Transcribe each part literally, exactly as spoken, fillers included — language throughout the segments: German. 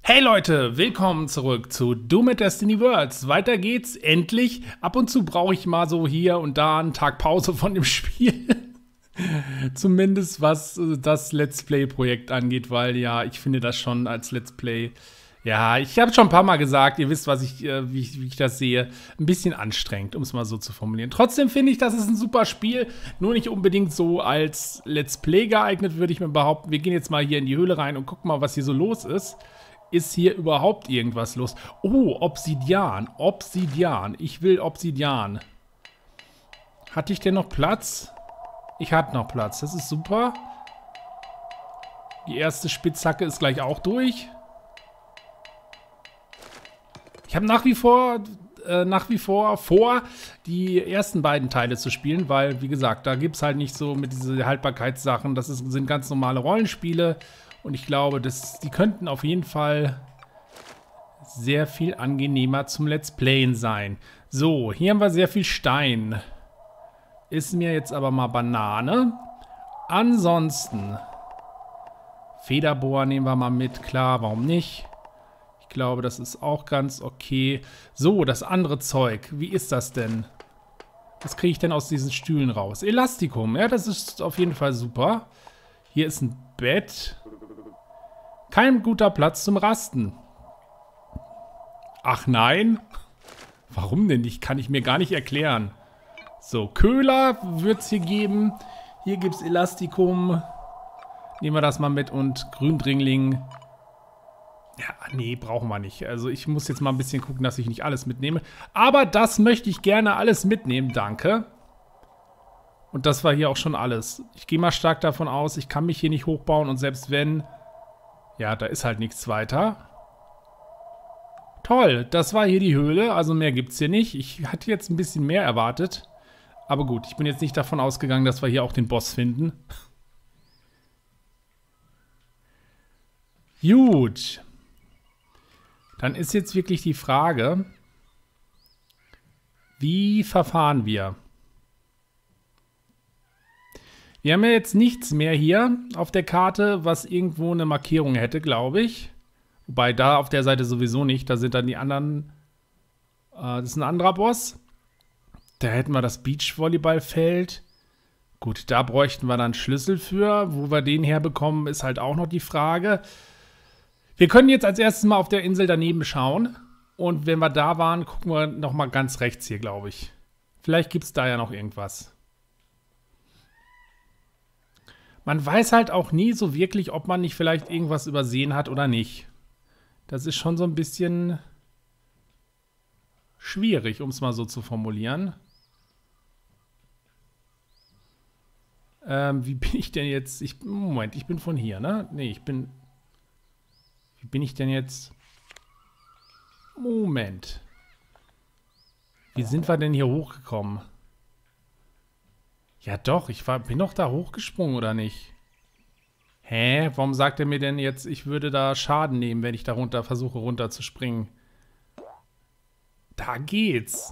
Hey Leute, willkommen zurück zu Doom at Destiny Worlds. Weiter geht's, endlich. Ab und zu brauche ich mal so hier und da einen Tag Pause von dem Spiel. Zumindest was das Let's Play-Projekt angeht, weil ja, ich finde das schon als Let's Play, ja, ich habe schon ein paar Mal gesagt, ihr wisst, was ich, äh, wie, ich, wie ich das sehe, ein bisschen anstrengend, um es mal so zu formulieren. Trotzdem finde ich, das ist ein super Spiel, nur nicht unbedingt so als Let's Play geeignet, würde ich mir behaupten. Wir gehen jetzt mal hier in die Höhle rein und gucken mal, was hier so los ist. Ist hier überhaupt irgendwas los? Oh, Obsidian. Obsidian. Ich will Obsidian. Hatte ich denn noch Platz? Ich hatte noch Platz. Das ist super. Die erste Spitzhacke ist gleich auch durch. Ich habe nach wie vor, äh, nach wie vor vor, die ersten beiden Teile zu spielen, weil, wie gesagt, da gibt es halt nicht so mit diesen Haltbarkeitssachen. Das ist, sind ganz normale Rollenspiele. Und ich glaube, dass die könnten auf jeden Fall sehr viel angenehmer zum Let's Playen sein. So, hier haben wir sehr viel Stein. Ist mir jetzt aber mal Banane. Ansonsten, Federbohr nehmen wir mal mit. Klar, warum nicht? Ich glaube, das ist auch ganz okay. So, das andere Zeug. Wie ist das denn? Was kriege ich denn aus diesen Stühlen raus? Elastikum. Ja, das ist auf jeden Fall super. Hier ist ein Bett. Kein guter Platz zum Rasten. Ach nein? Warum denn nicht? Kann ich mir gar nicht erklären. So, Köhler wird es hier geben. Hier gibt es Elastikum. Nehmen wir das mal mit. Und Gründringling. Ja, nee, brauchen wir nicht. Also ich muss jetzt mal ein bisschen gucken, dass ich nicht alles mitnehme. Aber das möchte ich gerne alles mitnehmen. Danke. Und das war hier auch schon alles. Ich gehe mal stark davon aus, ich kann mich hier nicht hochbauen. Und selbst wenn... Ja, da ist halt nichts weiter. Toll, das war hier die Höhle. Also mehr gibt es hier nicht. Ich hatte jetzt ein bisschen mehr erwartet. Aber gut, ich bin jetzt nicht davon ausgegangen, dass wir hier auch den Boss finden. Gut. Dann ist jetzt wirklich die Frage, wie verfahren wir? Wir haben ja jetzt nichts mehr hier auf der Karte, was irgendwo eine Markierung hätte, glaube ich. Wobei da auf der Seite sowieso nicht. Da sind dann die anderen. Äh, das ist ein anderer Boss. Da hätten wir das Beachvolleyballfeld. Gut, da bräuchten wir dann Schlüssel für. Wo wir den herbekommen, ist halt auch noch die Frage. Wir können jetzt als erstes mal auf der Insel daneben schauen. Und wenn wir da waren, gucken wir nochmal ganz rechts hier, glaube ich. Vielleicht gibt es da ja noch irgendwas. Man weiß halt auch nie so wirklich, ob man nicht vielleicht irgendwas übersehen hat oder nicht. Das ist schon so ein bisschen schwierig, um es mal so zu formulieren. Ähm, wie bin ich denn jetzt? Ich, Moment, ich bin von hier, ne? Nee, ich bin... Wie bin ich denn jetzt? Moment. Wie sind wir denn hier hochgekommen? Ja doch, ich war, bin doch da hochgesprungen, oder nicht? Hä? Warum sagt er mir denn jetzt, ich würde da Schaden nehmen, wenn ich da runter versuche, runter zu springen? Da geht's.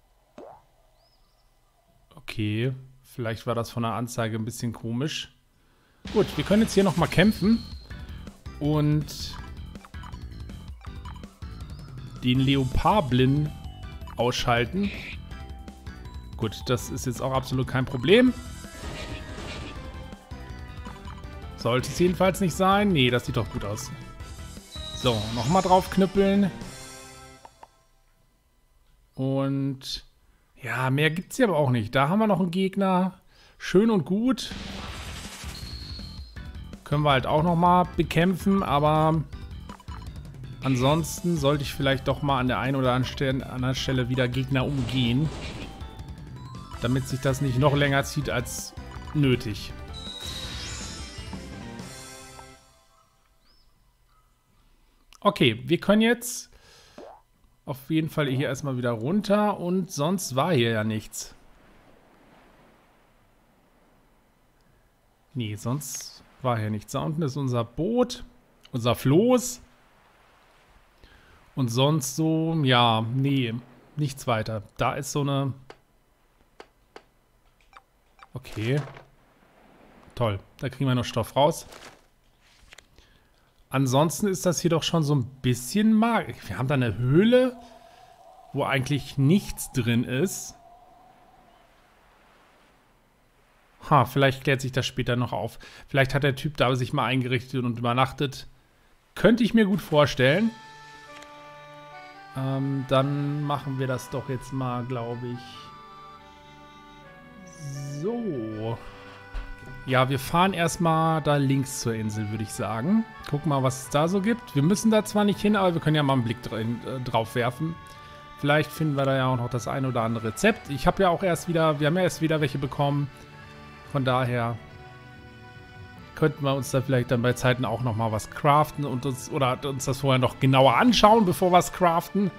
Okay, vielleicht war das von der Anzeige ein bisschen komisch. Gut, wir können jetzt hier nochmal kämpfen. Und den Leoparblin ausschalten. Gut, das ist jetzt auch absolut kein Problem. Sollte es jedenfalls nicht sein. Nee, das sieht doch gut aus. So, nochmal draufknüppeln. Und ja, mehr gibt es hier aber auch nicht. Da haben wir noch einen Gegner. Schön und gut. Können wir halt auch nochmal bekämpfen, aber ansonsten sollte ich vielleicht doch mal an der einen oder anderen Stelle wieder Gegner umgehen. Damit sich das nicht noch länger zieht als nötig. Okay, wir können jetzt auf jeden Fall hier erstmal wieder runter und sonst war hier ja nichts. Nee, sonst war hier nichts. Da unten ist unser Boot, unser Floß. Und sonst so, ja, nee, nichts weiter. Da ist so eine... Okay. Toll, da kriegen wir noch Stoff raus. Ansonsten ist das hier doch schon so ein bisschen magisch. Wir haben da eine Höhle, wo eigentlich nichts drin ist. Ha, vielleicht klärt sich das später noch auf. Vielleicht hat der Typ da sich mal eingerichtet und übernachtet. Könnte ich mir gut vorstellen. Ähm, dann machen wir das doch jetzt mal, glaube ich. So. Ja, wir fahren erstmal da links zur Insel, würde ich sagen. Gucken mal, was es da so gibt. Wir müssen da zwar nicht hin, aber wir können ja mal einen Blick drin, äh, drauf werfen. Vielleicht finden wir da ja auch noch das ein oder andere Rezept. Ich habe ja auch erst wieder, wir haben ja erst wieder welche bekommen. Von daher könnten wir uns da vielleicht dann bei Zeiten auch noch mal was craften und uns, oder uns das vorher noch genauer anschauen, bevor wir es craften.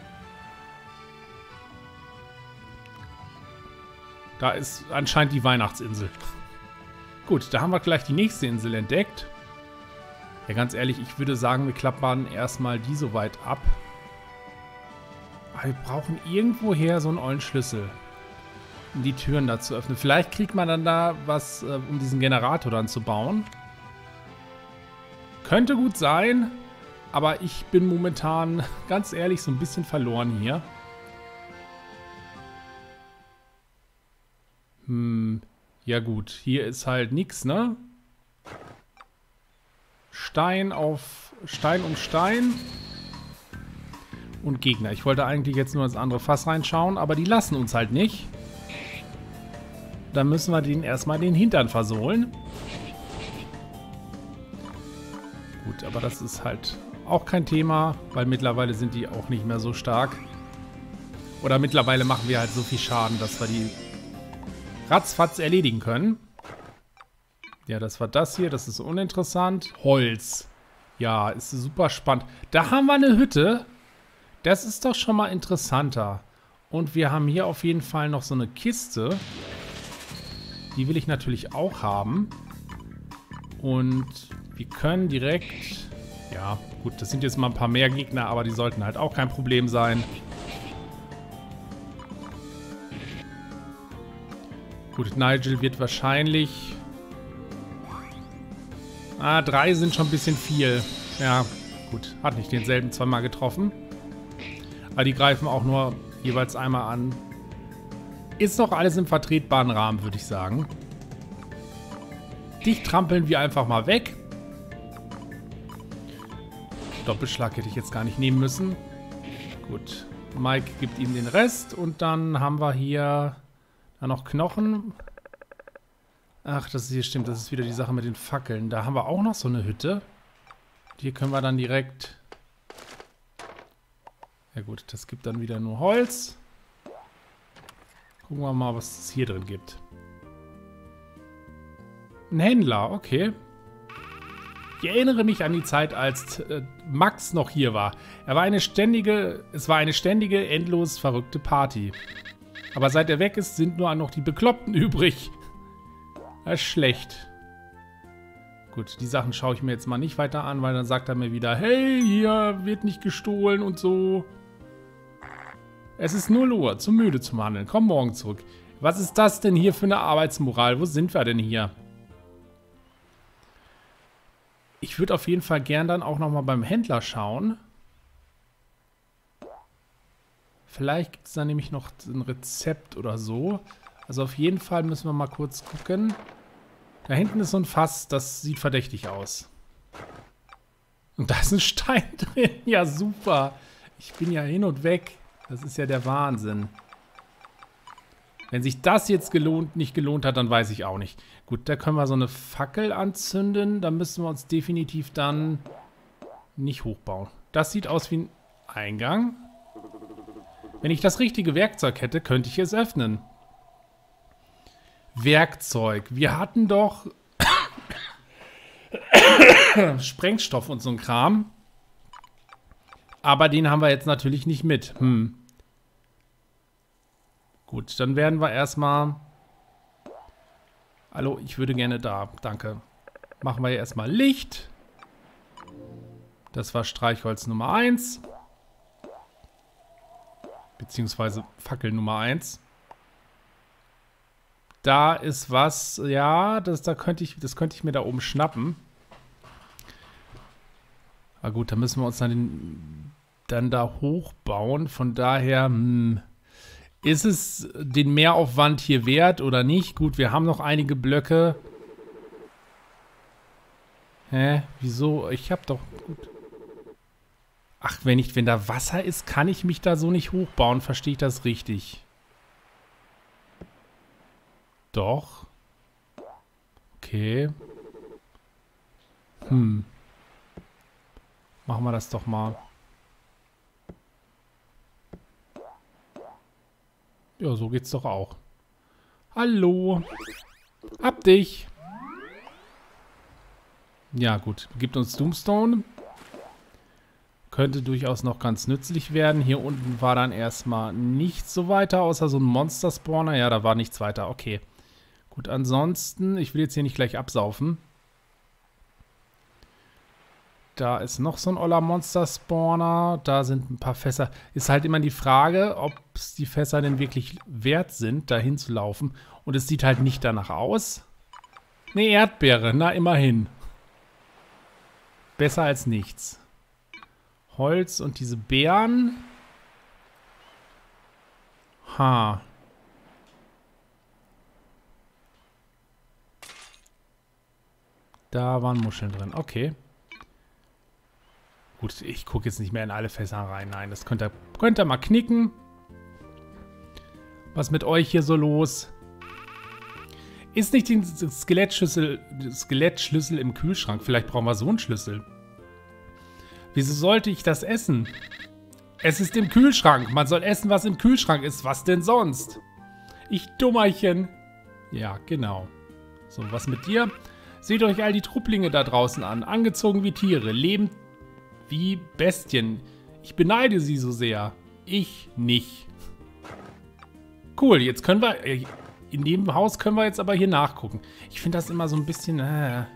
Da ist anscheinend die Weihnachtsinsel. Gut, da haben wir gleich die nächste Insel entdeckt. Ja, ganz ehrlich, ich würde sagen, wir klappern erstmal die so weit ab. Aber wir brauchen irgendwoher so einen ollen Schlüssel, um die Türen da zu öffnen. Vielleicht kriegt man dann da was, äh, um diesen Generator dann zu bauen. Könnte gut sein, aber ich bin momentan, ganz ehrlich, so ein bisschen verloren hier. Hm, ja gut, hier ist halt nichts, ne? Stein auf Stein um Stein. Und Gegner. Ich wollte eigentlich jetzt nur ins andere Fass reinschauen, aber die lassen uns halt nicht. Dann müssen wir denen erstmal den Hintern versohlen. Gut, aber das ist halt auch kein Thema, weil mittlerweile sind die auch nicht mehr so stark. Oder mittlerweile machen wir halt so viel Schaden, dass wir die ratzfatz erledigen können. Ja, das war das hier. Das ist uninteressant. Holz. Ja, ist super spannend. Da haben wir eine Hütte. Das ist doch schon mal interessanter. Und wir haben hier auf jeden Fall noch so eine Kiste. Die will ich natürlich auch haben. Und wir können direkt... Ja, gut, das sind jetzt mal ein paar mehr Gegner, aber die sollten halt auch kein Problem sein. Gut, Nigel wird wahrscheinlich... Ah, drei sind schon ein bisschen viel. Ja, gut, hat nicht denselben zweimal getroffen. Aber die greifen auch nur jeweils einmal an. Ist doch alles im vertretbaren Rahmen, würde ich sagen. Dich trampeln wir einfach mal weg. Doppelschlag hätte ich jetzt gar nicht nehmen müssen. Gut. Mike gibt ihm den Rest. Und dann haben wir hier da noch Knochen. Ach, das ist hier stimmt. Das ist wieder die Sache mit den Fackeln. Da haben wir auch noch so eine Hütte. Hier können wir dann direkt... Ja gut, das gibt dann wieder nur Holz. Gucken wir mal, was es hier drin gibt. Ein Händler, okay. Ich erinnere mich an die Zeit, als äh, Max noch hier war. Er war eine ständige, es war eine ständige, endlos verrückte Party. Aber seit er weg ist, sind nur noch die Bekloppten übrig. Das ist schlecht. Gut, die Sachen schaue ich mir jetzt mal nicht weiter an, weil dann sagt er mir wieder, hey, hier wird nicht gestohlen und so. Es ist null Uhr, zu müde zum Handeln. Komm morgen zurück. Was ist das denn hier für eine Arbeitsmoral? Wo sind wir denn hier? Ich würde auf jeden Fall gern dann auch nochmal beim Händler schauen. Vielleicht gibt es da nämlich noch ein Rezept oder so. Also auf jeden Fall müssen wir mal kurz gucken. Da hinten ist so ein Fass, das sieht verdächtig aus. Und da ist ein Stein drin. Ja, super. Ich bin ja hin und weg. Das ist ja der Wahnsinn. Wenn sich das jetzt gelohnt, nicht gelohnt hat, dann weiß ich auch nicht. Gut, da können wir so eine Fackel anzünden. Da müssen wir uns definitiv dann nicht hochbauen. Das sieht aus wie ein Eingang. Wenn ich das richtige Werkzeug hätte, könnte ich es öffnen. Werkzeug. Wir hatten doch Sprengstoff und so ein Kram. Aber den haben wir jetzt natürlich nicht mit. Hm. Gut, dann werden wir erstmal... Hallo, ich würde gerne da. Danke. Machen wir erstmal Licht. Das war Streichholz Nummer eins. Beziehungsweise Fackel Nummer eins. Da ist was, ja, das, da könnte ich, das könnte ich mir da oben schnappen. Aber gut, da müssen wir uns dann, den, dann da hochbauen. Von daher, hm, ist es den Mehraufwand hier wert oder nicht? Gut, wir haben noch einige Blöcke. Hä? Wieso? Ich hab doch... Gut. Ach, wenn nicht, wenn da Wasser ist, kann ich mich da so nicht hochbauen. Verstehe ich das richtig? Doch. Okay. Hm. Machen wir das doch mal. Ja, so geht's doch auch. Hallo. Hab dich. Ja, gut. Gibt uns Doomstone. Könnte durchaus noch ganz nützlich werden. Hier unten war dann erstmal nichts so weiter, außer so ein Monster-Spawner. Ja, da war nichts weiter. Okay. Gut, ansonsten, ich will jetzt hier nicht gleich absaufen. Da ist noch so ein oller Monster-Spawner. Da sind ein paar Fässer. Ist halt immer die Frage, ob es die Fässer denn wirklich wert sind, da hinzulaufen. Und es sieht halt nicht danach aus. Eine Erdbeere, na immerhin. Besser als nichts. Holz und diese Beeren. Ha. Da waren Muscheln drin. Okay. Gut, ich gucke jetzt nicht mehr in alle Fässer rein. Nein, das könnt ihr, könnt ihr mal knicken. Was mit euch hier so los? Ist nicht die Skelettschlüssel, Skelettschlüssel im Kühlschrank? Vielleicht brauchen wir so einen Schlüssel. Wieso sollte ich das essen? Es ist im Kühlschrank. Man soll essen, was im Kühlschrank ist. Was denn sonst? Ich Dummerchen. Ja, genau. So, was mit dir? Seht euch all die Trupplinge da draußen an. Angezogen wie Tiere. Lebend wie Bestien. Ich beneide sie so sehr. Ich nicht. Cool, jetzt können wir... In dem Haus können wir jetzt aber hier nachgucken. Ich finde das immer so ein bisschen... Äh,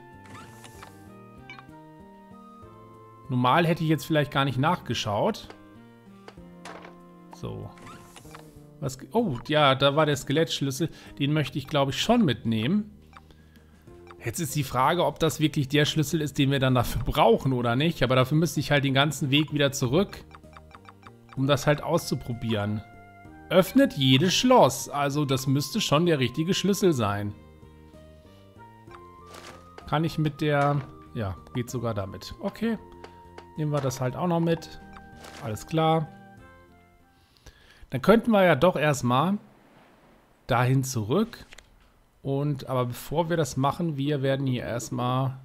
normal hätte ich jetzt vielleicht gar nicht nachgeschaut. So. Was, oh, ja, da war der Skelettschlüssel. Den möchte ich, glaube ich, schon mitnehmen. Jetzt ist die Frage, ob das wirklich der Schlüssel ist, den wir dann dafür brauchen oder nicht. Aber dafür müsste ich halt den ganzen Weg wieder zurück, um das halt auszuprobieren. Öffnet jedes Schloss. Also das müsste schon der richtige Schlüssel sein. Kann ich mit der... Ja, geht sogar damit. Okay. Nehmen wir das halt auch noch mit. Alles klar. Dann könnten wir ja doch erstmal dahin zurück. Und, aber bevor wir das machen, wir werden hier erstmal...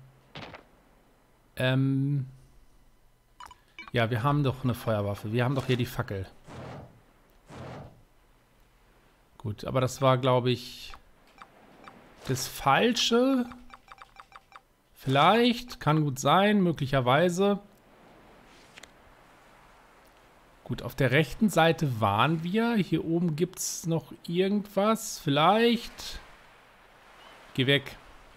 Ähm... Ja, wir haben doch eine Feuerwaffe. Wir haben doch hier die Fackel. Gut, aber das war, glaube ich, das Falsche. Vielleicht, kann gut sein, möglicherweise. Gut, auf der rechten Seite waren wir. Hier oben gibt es noch irgendwas. Vielleicht. Geh weg.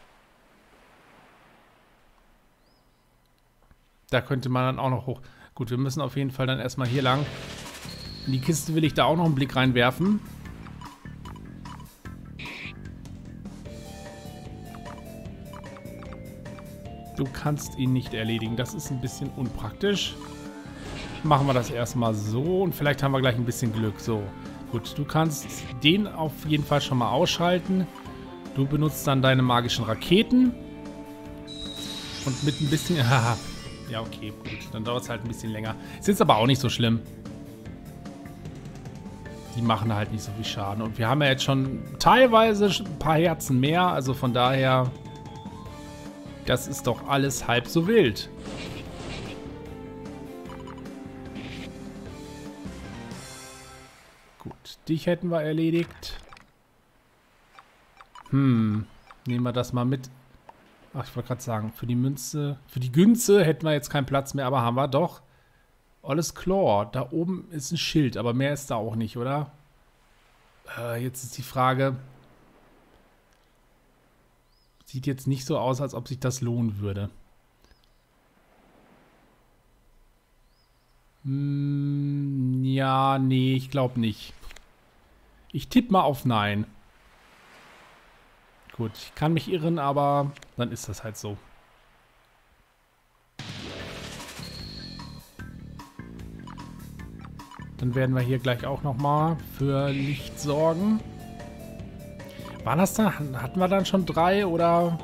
Da könnte man dann auch noch hoch. Gut, wir müssen auf jeden Fall dann erstmal hier lang. In die Kiste will ich da auch noch einen Blick reinwerfen. Du kannst ihn nicht erledigen. Das ist ein bisschen unpraktisch. Machen wir das erstmal so und vielleicht haben wir gleich ein bisschen Glück. So, gut. Du kannst den auf jeden Fall schon mal ausschalten. Du benutzt dann deine magischen Raketen. Und mit ein bisschen... Ja, okay, gut. Dann dauert es halt ein bisschen länger. Ist jetzt aber auch nicht so schlimm. Die machen halt nicht so viel Schaden. Und wir haben ja jetzt schon teilweise ein paar Herzen mehr. Also von daher... Das ist doch alles halb so wild. Gut, dich hätten wir erledigt. Hm, nehmen wir das mal mit. Ach, ich wollte gerade sagen, für die Münze, für die Günze hätten wir jetzt keinen Platz mehr, aber haben wir doch. Alles klar, da oben ist ein Schild, aber mehr ist da auch nicht, oder? Äh, jetzt ist die Frage... Sieht jetzt nicht so aus, als ob sich das lohnen würde. Hm, ja, nee, ich glaube nicht. Ich tippe mal auf Nein. Gut, ich kann mich irren, aber dann ist das halt so. Dann werden wir hier gleich auch nochmal für Licht sorgen. Waren das da? Hatten wir dann schon drei oder?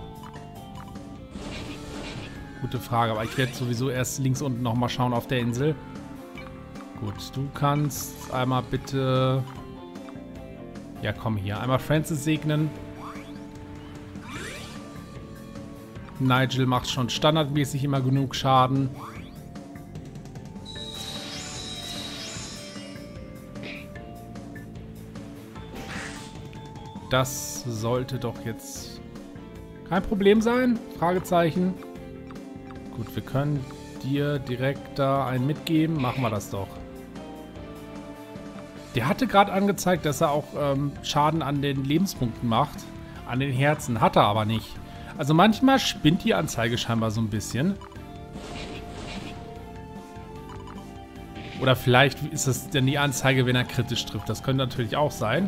Gute Frage, aber ich werde sowieso erst links unten nochmal schauen auf der Insel. Gut, du kannst einmal bitte... Ja, komm hier. Einmal Francis segnen. Nigel macht schon standardmäßig immer genug Schaden. Das sollte doch jetzt kein Problem sein. Fragezeichen. Gut, wir können dir direkt da einen mitgeben. Machen wir das doch. Der hatte gerade angezeigt, dass er auch ähm, Schaden an den Lebenspunkten macht. An den Herzen. Hat er aber nicht. Also manchmal spinnt die Anzeige scheinbar so ein bisschen. Oder vielleicht ist es denn die Anzeige, wenn er kritisch trifft. Das könnte natürlich auch sein.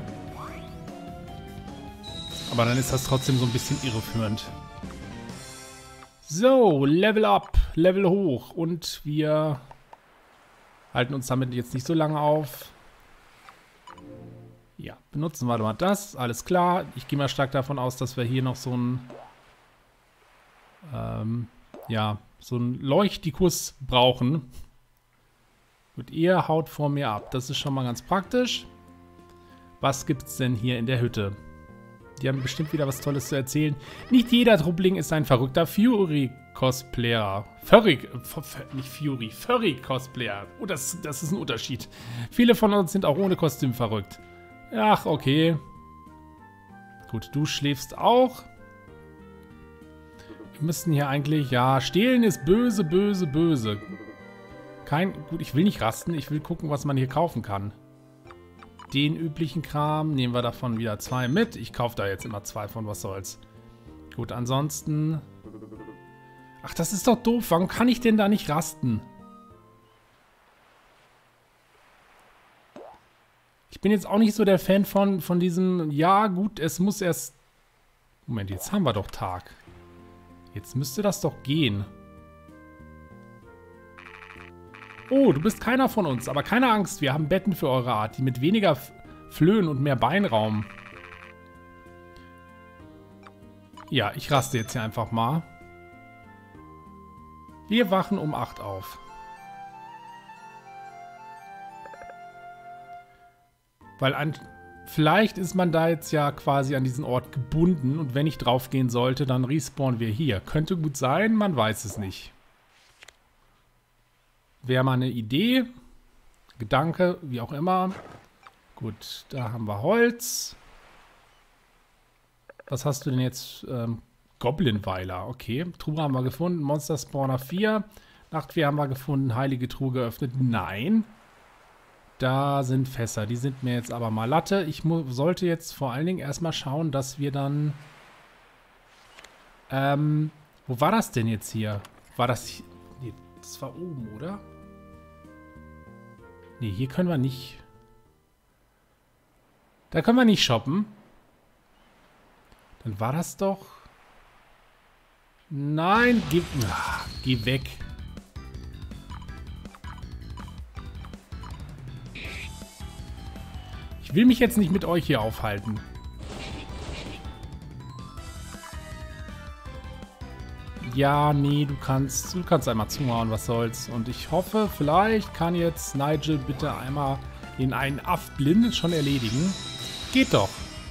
Aber dann ist das trotzdem so ein bisschen irreführend. So, Level up, Level hoch. Und wir halten uns damit jetzt nicht so lange auf. Ja, benutzen wir mal das. Alles klar. Ich gehe mal stark davon aus, dass wir hier noch so ein ähm, ja, so ein Leuchtikus brauchen. Gut, ihr haut vor mir ab. Das ist schon mal ganz praktisch. Was gibt's denn hier in der Hütte? Die haben bestimmt wieder was Tolles zu erzählen. Nicht jeder Truppling ist ein verrückter Fury-Cosplayer. Furry, nicht Fury, Furry-Cosplayer. Oh, das, das ist ein Unterschied. Viele von uns sind auch ohne Kostüm verrückt. Ach, okay. Gut, du schläfst auch. Wir müssen hier eigentlich... Ja, stehlen ist böse, böse, böse. Kein... Gut, ich will nicht rasten. Ich will gucken, was man hier kaufen kann. Den üblichen Kram nehmen wir davon wieder zwei mit. Ich kaufe da jetzt immer zwei von, was soll's. Gut, ansonsten... Ach, das ist doch doof. Warum kann ich denn da nicht rasten? Ich bin jetzt auch nicht so der Fan von, von diesem... Ja, gut, es muss erst... Moment, jetzt haben wir doch Tag. Jetzt müsste das doch gehen. Oh, du bist keiner von uns, aber keine Angst, wir haben Betten für eure Art, die mit weniger Flöhen und mehr Beinraum. Ja, ich raste jetzt hier einfach mal. Wir wachen um acht auf. Weil ein, vielleicht ist man da jetzt ja quasi an diesen Ort gebunden und wenn ich drauf gehen sollte, dann respawnen wir hier. Könnte gut sein, man weiß es nicht. Wäre mal eine Idee. Gedanke, wie auch immer. Gut, da haben wir Holz. Was hast du denn jetzt? Ähm, Goblinweiler, okay. Truhe haben wir gefunden. Monster Spawner vier. Nachtwehr haben wir gefunden. Heilige Truhe geöffnet. Nein. Da sind Fässer. Die sind mir jetzt aber mal Latte. Ich sollte jetzt vor allen Dingen erstmal schauen, dass wir dann... Ähm, wo war das denn jetzt hier? War das... Hier? Nee, das war oben, oder? Nee, hier können wir nicht... Da können wir nicht shoppen. Dann war das doch... Nein, geh, ach, geh weg. Ich will mich jetzt nicht mit euch hier aufhalten. Ja, nee, du kannst, du kannst einmal zuhauen, was soll's. Und ich hoffe, vielleicht kann jetzt Nigel bitte einmal den einen Aff blind schon erledigen. Geht doch.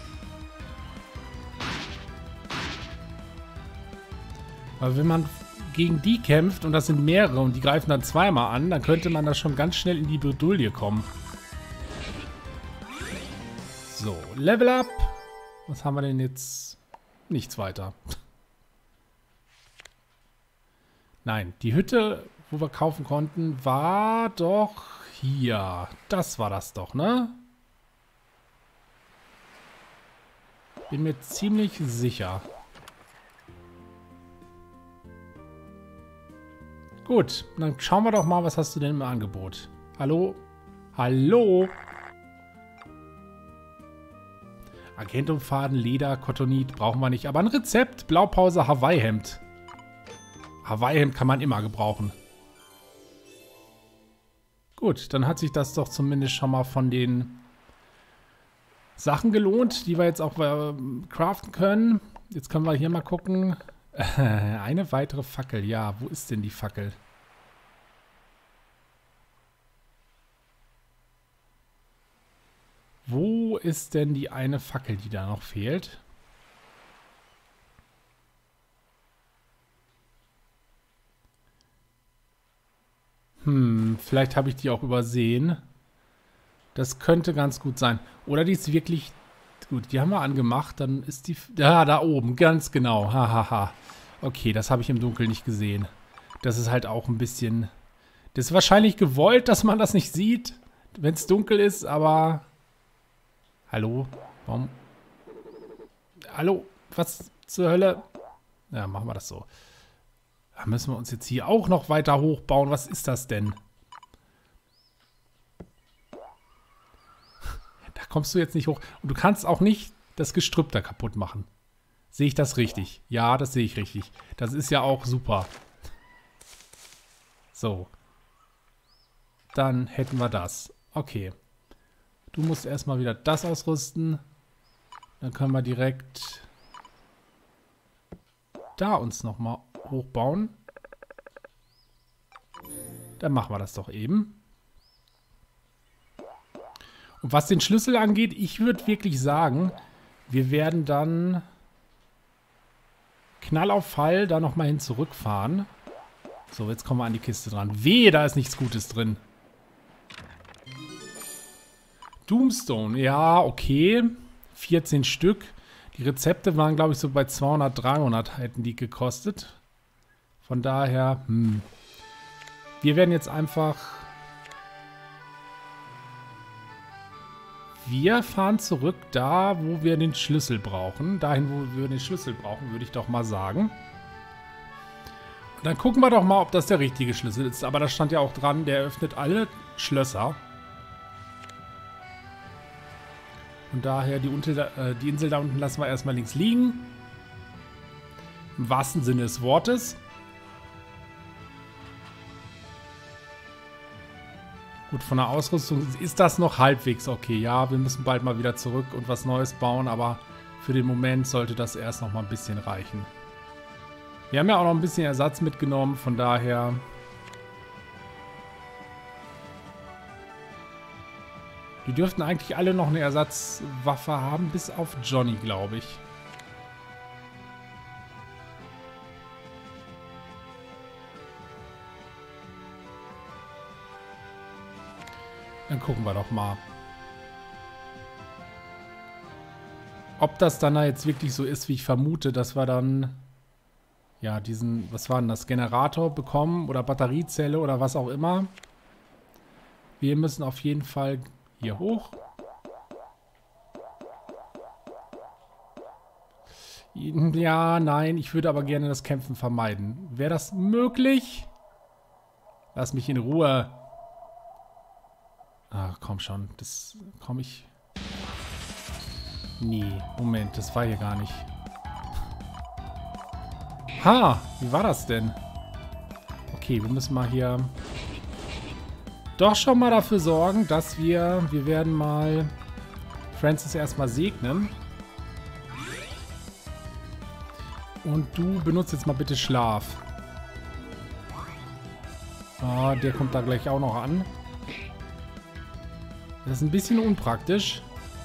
Aber wenn man gegen die kämpft, und das sind mehrere, und die greifen dann zweimal an, dann könnte man da schon ganz schnell in die Bredouille kommen. So, Level up. Was haben wir denn jetzt? Nichts weiter. Nein, die Hütte, wo wir kaufen konnten, war doch hier. Das war das doch, ne? Bin mir ziemlich sicher. Gut, dann schauen wir doch mal, was hast du denn im Angebot? Hallo? Hallo? Agentumfaden, Leder, Cotonit brauchen wir nicht. Aber ein Rezept, Blaupause, Hawaii-Hemd. Hawaii-Hemd kann man immer gebrauchen. Gut, dann hat sich das doch zumindest schon mal von den Sachen gelohnt, die wir jetzt auch äh, craften können. Jetzt können wir hier mal gucken. Eine weitere Fackel. Ja, wo ist denn die Fackel? Wo ist denn die eine Fackel, die da noch fehlt? Hm, vielleicht habe ich die auch übersehen. Das könnte ganz gut sein. Oder die ist wirklich... Gut, die haben wir angemacht. Dann ist die... Ja, da oben. Ganz genau. Hahaha. Ha, ha. Okay, das habe ich im Dunkeln nicht gesehen. Das ist halt auch ein bisschen... Das ist wahrscheinlich gewollt, dass man das nicht sieht, wenn es dunkel ist, aber... Hallo? Warum? Hallo? Was zur Hölle? Ja, machen wir das so. Da müssen wir uns jetzt hier auch noch weiter hochbauen. Was ist das denn? Da kommst du jetzt nicht hoch. Und du kannst auch nicht das Gestrüpp da kaputt machen. Sehe ich das richtig? Ja, das sehe ich richtig. Das ist ja auch super. So. Dann hätten wir das. Okay. Du musst erstmal wieder das ausrüsten. Dann können wir direkt da uns nochmal hochbauen. Dann machen wir das doch eben. Und was den Schlüssel angeht, ich würde wirklich sagen, wir werden dann Knall auf Fall da nochmal hin zurückfahren. So, jetzt kommen wir an die Kiste dran. Wehe, da ist nichts Gutes drin. Doomstone, ja, okay. vierzehn Stück. Die Rezepte waren, glaube ich, so bei zweihundert, dreihundert hätten die gekostet. Von daher, hm. Wir werden jetzt einfach... Wir fahren zurück da, wo wir den Schlüssel brauchen. Dahin, wo wir den Schlüssel brauchen, würde ich doch mal sagen. Und dann gucken wir doch mal, ob das der richtige Schlüssel ist. Aber da stand ja auch dran, der öffnet alle Schlösser. Und daher, die, Untel, äh, die Insel da unten lassen wir erstmal links liegen. Im wahrsten Sinne des Wortes. Gut, von der Ausrüstung ist das noch halbwegs okay. Ja, wir müssen bald mal wieder zurück und was Neues bauen, aber für den Moment sollte das erst noch mal ein bisschen reichen. Wir haben ja auch noch ein bisschen Ersatz mitgenommen, von daher... Die dürften eigentlich alle noch eine Ersatzwaffe haben, bis auf Johnny, glaube ich. Dann gucken wir doch mal. Ob das dann da jetzt wirklich so ist, wie ich vermute, dass wir dann ja diesen, was war denn das, Generator bekommen oder Batteriezelle oder was auch immer. Wir müssen auf jeden Fall hier hoch. Ja, nein, ich würde aber gerne das Kämpfen vermeiden. Wäre das möglich? Lass mich in Ruhe. Ach, komm schon. Das komme ich... Nee, Moment, das war hier gar nicht. Ha, wie war das denn? Okay, wir müssen mal hier... doch schon mal dafür sorgen, dass wir... Wir werden mal Francis erstmal segnen. Und du benutzt jetzt mal bitte Schlaf. Ah, der kommt da gleich auch noch an. Das ist ein bisschen unpraktisch.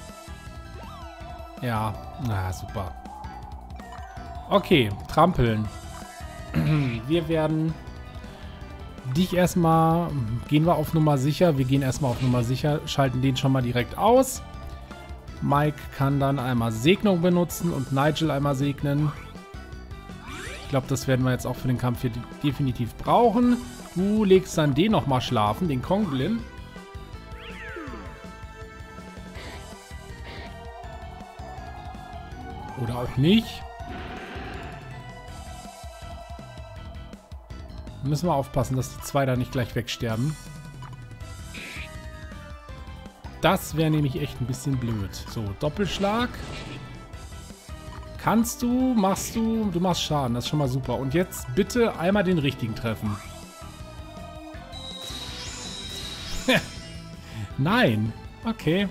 Ja, na super. Okay, trampeln. Wir werden dich erstmal... Gehen wir auf Nummer sicher. Wir gehen erstmal auf Nummer sicher. Schalten den schon mal direkt aus. Mike kann dann einmal Segnung benutzen und Nigel einmal segnen. Ich glaube, das werden wir jetzt auch für den Kampf hier definitiv brauchen. Du legst dann den nochmal schlafen, den Konglin. Oder auch nicht. Müssen wir aufpassen, dass die zwei da nicht gleich wegsterben. Das wäre nämlich echt ein bisschen blöd. So, Doppelschlag. Kannst du, machst du, du machst Schaden. Das ist schon mal super. Und jetzt bitte einmal den richtigen treffen. Nein. Okay.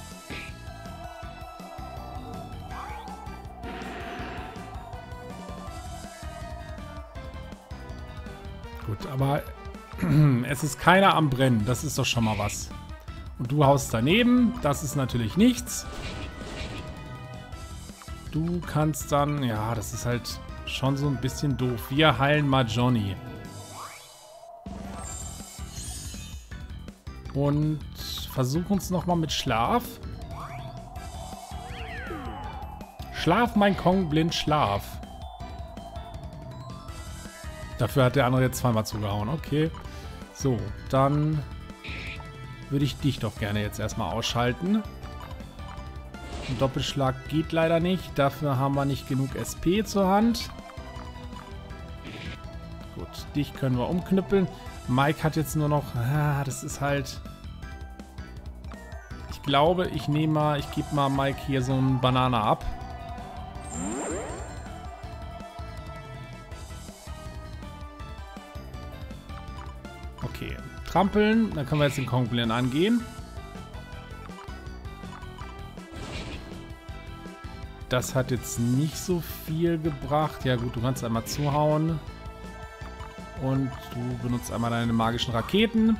Gut, aber es ist keiner am Brennen. Das ist doch schon mal was. Und du haust daneben. Das ist natürlich nichts. Du kannst dann... Ja, das ist halt schon so ein bisschen doof. Wir heilen mal Johnny. Und versuchen es nochmal mit Schlaf. Schlaf, mein Kong, blind, schlaf. Dafür hat der andere jetzt zweimal zugehauen. Okay. So, dann würde ich dich doch gerne jetzt erstmal ausschalten. Ein Doppelschlag geht leider nicht. Dafür haben wir nicht genug S P zur Hand. Gut, dich können wir umknüppeln. Mike hat jetzt nur noch... Ah, das ist halt... Ich glaube, ich nehme mal... Ich gebe mal Mike hier so eine Banane ab. Okay, trampeln. Dann können wir jetzt den Kongblin angehen. Das hat jetzt nicht so viel gebracht. Ja gut, du kannst einmal zuhauen. Und du benutzt einmal deine magischen Raketen.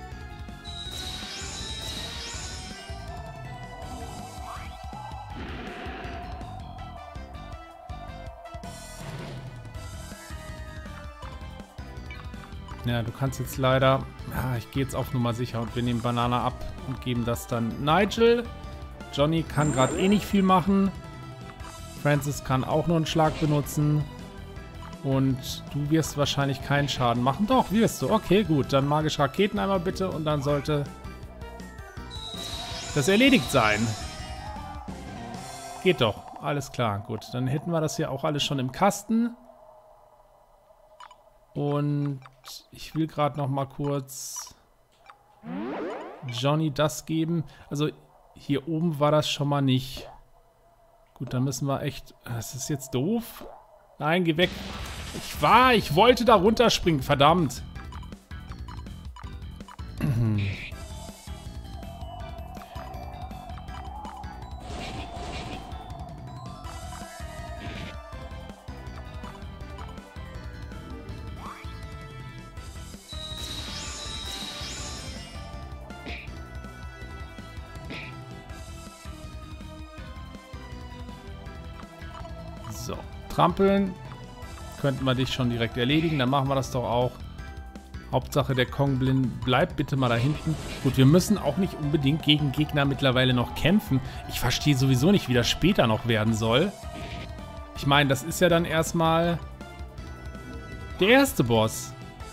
Ja, du kannst jetzt leider... Ja, ich gehe jetzt auf Nummer sicher und wir nehmen Banane ab und geben das dann Nigel. Johnny kann gerade eh nicht viel machen. Francis kann auch nur einen Schlag benutzen. Und du wirst wahrscheinlich keinen Schaden machen. Doch, wirst du. Okay, gut. Dann magische Raketen einmal bitte und dann sollte das erledigt sein. Geht doch. Alles klar. Gut, dann hätten wir das hier auch alles schon im Kasten. Und ich will gerade noch mal kurz Johnny das geben. Also hier oben war das schon mal nicht. Gut, dann müssen wir echt... Das ist jetzt doof. Nein, geh weg. Ich war, ich wollte da runterspringen, verdammt. So, trampeln. Könnten wir dich schon direkt erledigen. Dann machen wir das doch auch. Hauptsache der Kongblin bleibt bitte mal da hinten. Gut, wir müssen auch nicht unbedingt gegen Gegner mittlerweile noch kämpfen. Ich verstehe sowieso nicht, wie das später noch werden soll. Ich meine, das ist ja dann erstmal der erste Boss.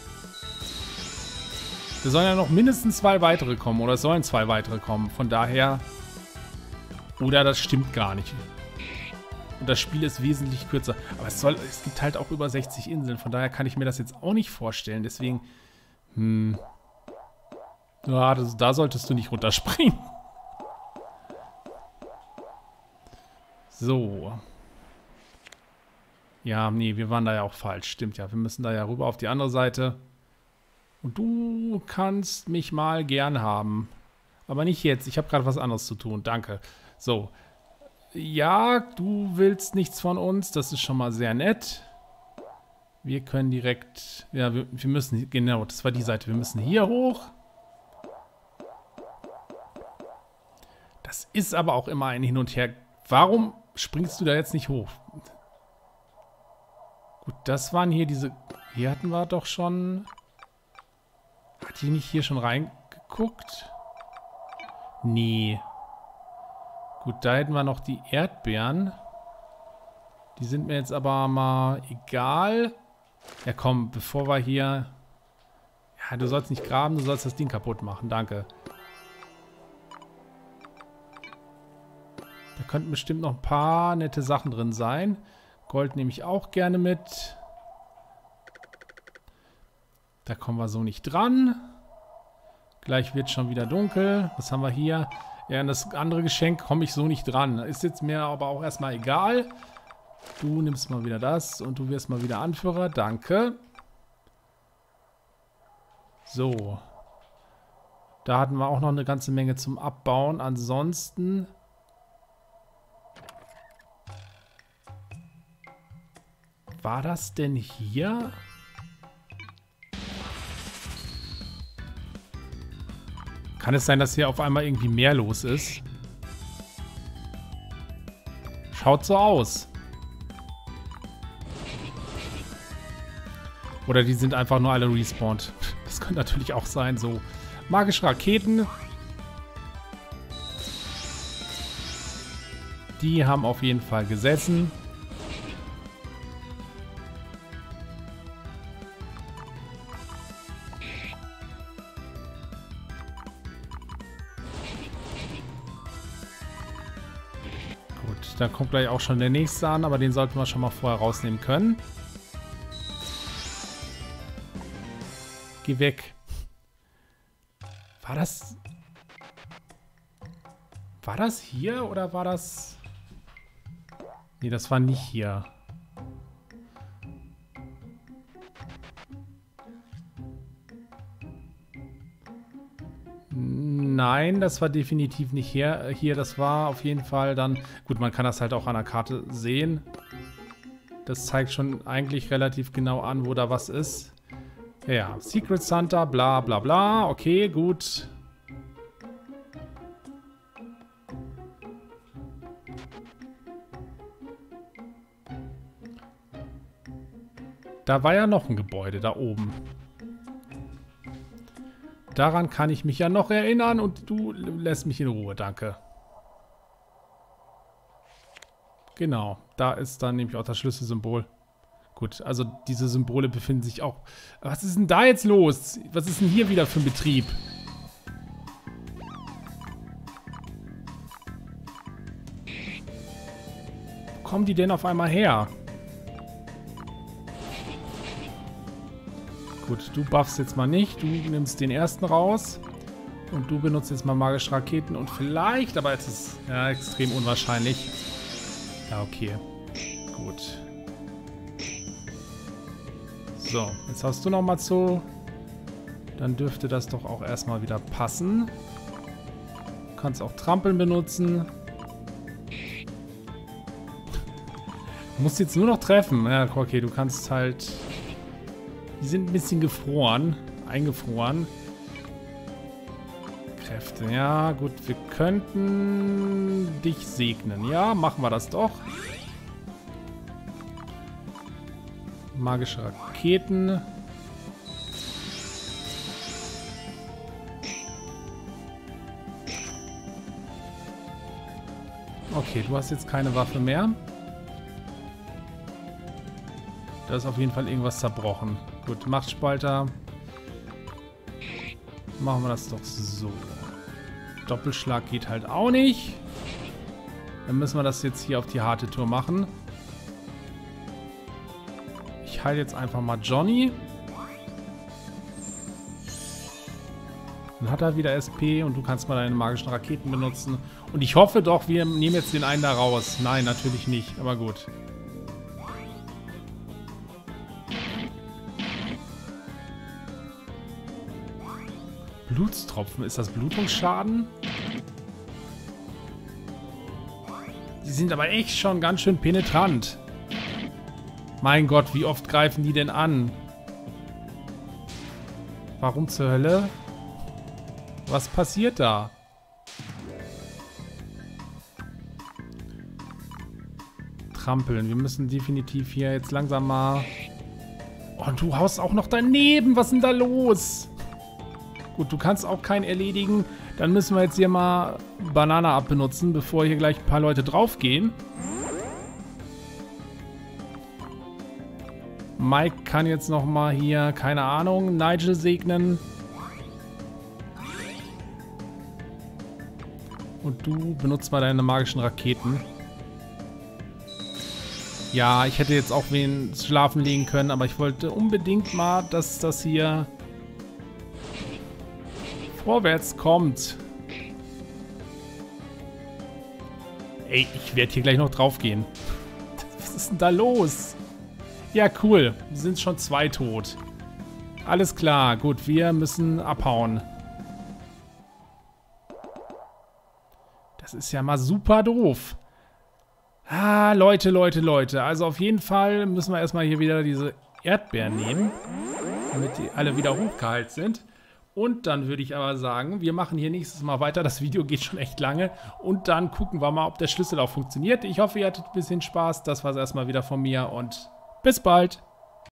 Da sollen ja noch mindestens zwei weitere kommen. Oder es sollen zwei weitere kommen. Von daher... Oder das stimmt gar nicht. Und das Spiel ist wesentlich kürzer. Aber es, soll, es gibt halt auch über sechzig Inseln. Von daher kann ich mir das jetzt auch nicht vorstellen. Deswegen, hm. Ja, das, da solltest du nicht runterspringen. So. Ja, nee, wir waren da ja auch falsch. Stimmt ja, wir müssen da ja rüber auf die andere Seite. Und du kannst mich mal gern haben. Aber nicht jetzt. Ich habe gerade was anderes zu tun. Danke. So. Ja, du willst nichts von uns. Das ist schon mal sehr nett. Wir können direkt... Ja, wir, wir müssen... Genau, das war die Seite. Wir müssen hier hoch. Das ist aber auch immer ein Hin und Her. Warum springst du da jetzt nicht hoch? Gut, das waren hier diese... Hier hatten wir doch schon... Hat die nicht hier schon reingeguckt? Nee. Gut, da hätten wir noch die Erdbeeren. Die sind mir jetzt aber mal egal. Ja komm, bevor wir hier... Ja, du sollst nicht graben, du sollst das Ding kaputt machen. Danke. Da könnten bestimmt noch ein paar nette Sachen drin sein. Gold nehme ich auch gerne mit. Da kommen wir so nicht dran. Gleich wird schon wieder dunkel. Was haben wir hier? Ja, an das andere Geschenk komme ich so nicht dran. Ist jetzt mir aber auch erstmal egal. Du nimmst mal wieder das und du wirst mal wieder Anführer. Danke. So. Da hatten wir auch noch eine ganze Menge zum Abbauen. Ansonsten... War das denn hier? Kann es sein, dass hier auf einmal irgendwie mehr los ist? Schaut so aus. Oder die sind einfach nur alle respawned. Das könnte natürlich auch sein, so. Magische Raketen. Die haben auf jeden Fall gesessen. Gut, da kommt gleich auch schon der nächste an, aber den sollten wir schon mal vorher rausnehmen können. Geh weg. War das... War das hier oder war das... Nee, das war nicht hier. Nein, das war definitiv nicht hier. Hier, das war auf jeden Fall dann... Gut, man kann das halt auch an der Karte sehen. Das zeigt schon eigentlich relativ genau an, wo da was ist. Ja, Secret Santa, bla bla bla. Okay, gut. Da war ja noch ein Gebäude, da oben. Daran kann ich mich ja noch erinnern und du lässt mich in Ruhe, danke. Genau, da ist dann nämlich auch das Schlüsselsymbol. Gut, also diese Symbole befinden sich auch... Was ist denn da jetzt los? Was ist denn hier wieder für ein Betrieb? Wo kommen die denn auf einmal her? Gut, du buffst jetzt mal nicht. Du nimmst den ersten raus. Und du benutzt jetzt mal magische Raketen. Und vielleicht, aber es ist ja extrem unwahrscheinlich. Ja, okay. Gut. So, jetzt hast du noch mal zu. Dann dürfte das doch auch erstmal wieder passen. Du kannst auch Trampeln benutzen. Du musst jetzt nur noch treffen. Ja, okay, du kannst halt... Die sind ein bisschen gefroren. Eingefroren. Kräfte. Ja, gut. Wir könnten dich segnen. Ja, machen wir das doch. Magische Raketen. Okay, du hast jetzt keine Waffe mehr. Da ist auf jeden Fall irgendwas zerbrochen. Gut, Machtspalter. Machen wir das doch so. Doppelschlag geht halt auch nicht. Dann müssen wir das jetzt hier auf die harte Tour machen. Ich heile jetzt einfach mal Johnny. Dann hat er wieder S P und du kannst mal deine magischen Raketen benutzen. Und ich hoffe doch, wir nehmen jetzt den einen da raus. Nein, natürlich nicht, aber gut. Blutstropfen, ist das Blutungsschaden? Die sind aber echt schon ganz schön penetrant. Mein Gott, wie oft greifen die denn an? Warum zur Hölle? Was passiert da? Trampeln. Wir müssen definitiv hier jetzt langsam mal... Oh, und du haust auch noch daneben. Was ist denn da los? Gut, du kannst auch keinen erledigen. Dann müssen wir jetzt hier mal Banana abbenutzen, bevor hier gleich ein paar Leute draufgehen. Mike kann jetzt noch mal hier, keine Ahnung, Nigel segnen. Und du benutzt mal deine magischen Raketen. Ja, ich hätte jetzt auch wen schlafen legen können, aber ich wollte unbedingt mal, dass das hier vorwärts kommt. Ey, ich werde hier gleich noch drauf gehen. Was ist denn da los? Ja, cool. Sind schon zwei tot. Alles klar. Gut, wir müssen abhauen. Das ist ja mal super doof. Ah, Leute, Leute, Leute. Also auf jeden Fall müssen wir erstmal hier wieder diese Erdbeeren nehmen, damit die alle wieder hochgeheilt sind. Und dann würde ich aber sagen, wir machen hier nächstes Mal weiter. Das Video geht schon echt lange. Und dann gucken wir mal, ob der Schlüssel auch funktioniert. Ich hoffe, ihr hattet ein bisschen Spaß. Das war es erstmal wieder von mir und bis bald.